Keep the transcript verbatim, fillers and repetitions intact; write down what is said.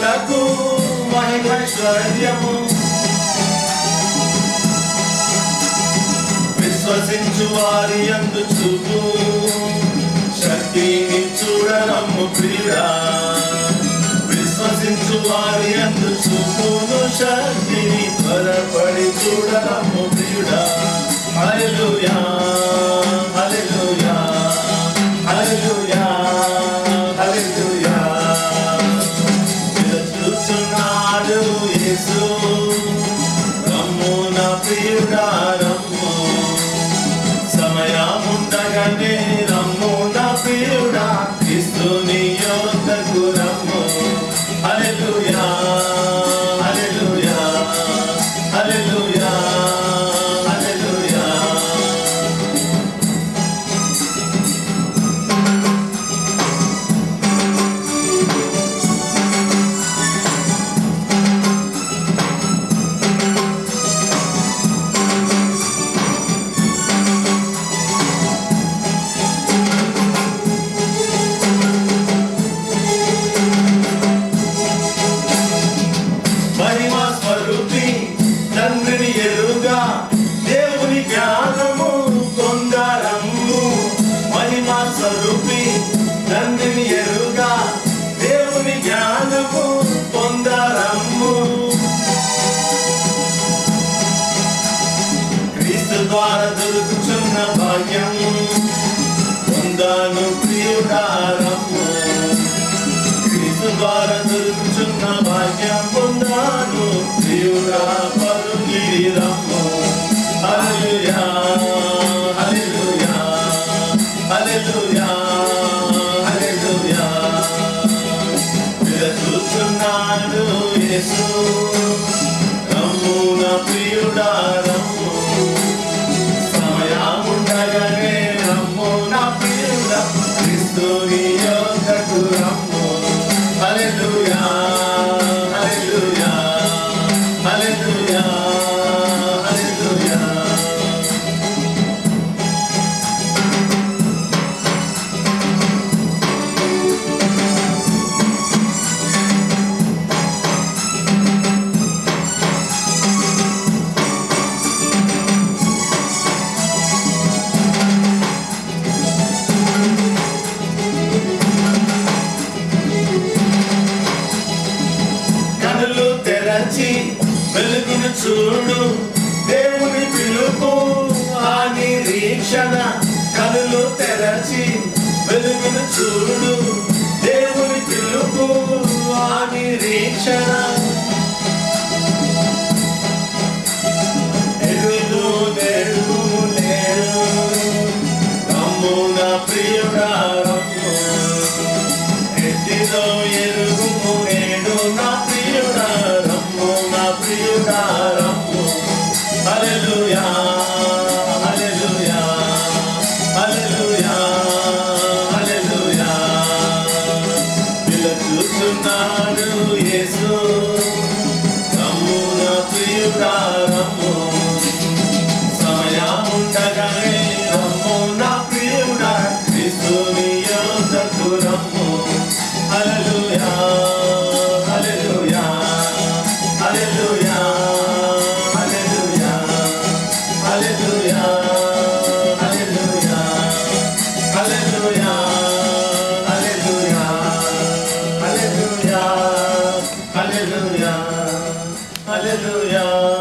యేసునకు మహిమైశ్వర్యము విశ్వసించు వారి యందు చూపు శక్తిని చూడరమ్ము ప్రియుడా విశ్వసించు వారి యందు చూపును శక్తిని త్వరపడి చూడరమ్ము ప్రియుడా హల్లెలూయా హల్లెలూయా హల్లెలూయా హల్లెలూయా చూస్తున్నాడు యేసు రమ్ము నా ప్రియుడా రమ్ము సమయముండగానే రమ్ము నా ప్రియుడా క్రీస్తుని యొద్దకు రమ్ము హల్లెలూయా హల్లెలూయా హల్లెలూయా హల్లెలూయా మహిమా స్వరూపి తండ్రిని ఎరుగా దేవుని జ్ఞానము కొందరమ్ము మహిమా స్వరూపి తండ్రిని ఎరుగా దేవుని జ్ఞానము పొందరమ్ము క్రీస్తు ద్వారా దొరుకుచున్న భాగ్యం పొందాను ప్రియుడా రమ్ము క్రీస్తు ద్వారా దొరుకుచున్న భాగ్యం పొందాను ప్రియుడా పరుగిరి రమ్ము హల్లెలూయా హల్లెలూయా హల్లెలూయా హల్లెలూయా చూచున్నాడు యేసు రమ్ము నా ప్రియుడా రమ్ము సమయముండగానే రమ్ము నా ప్రియుడా క్రీస్తుని యొద్దకు రమ్ము హల్లెలూయా హల్లెలూయా హల్లెలూయా హల్లెలూయా కనులు తెరచి వెలుగును చూడు దేవుని పిలుపు ఆ నిరీక్షణ కనులు తెరచి వెలుగును చూడు దేవుని పిలుపు ఆ నిరీక్షణ ఎరుగు నెరుగు లేరు రమ్ము నా ప్రియుడా రమ్ము ఎట్టిదో ఎరుగుము నేడు నా ప్రియుడా రమ్ము నా ప్రియుడా రమ్ము హల్లెలూయా హల్లెలూయా హల్లెలూయా హల్లెలూయా పిలుచుచున్నాడు యేసు రమ్ము నా ప్రియుడా రమ్ము సమయముండగానే రమ్ము నా ప్రియుడా క్రీస్తుని యొద్దకు రమ్ము హల్లెలూయా హల్లెలూయా హల్లెలూయా హల్లెలూయా హల్లెలూయా హల్లెలూయా హల్లెలూయా హల్లెలూయా హల్లెలూయా హల్లెలూయా హల్లెలూయా